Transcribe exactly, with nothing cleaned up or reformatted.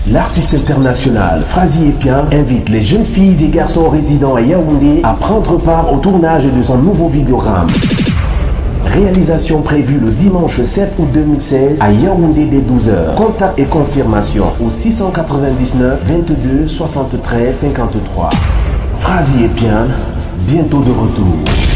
L'artiste international Frazi Epian invite les jeunes filles et garçons résidant à Yaoundé à prendre part au tournage de son nouveau vidéogramme. Réalisation prévue le dimanche sept août deux mille seize à Yaoundé dès douze heures. Contact et confirmation au six cent quatre-vingt-dix-neuf vingt-deux soixante-treize cinquante-trois. Frazi Epian, bientôt de retour.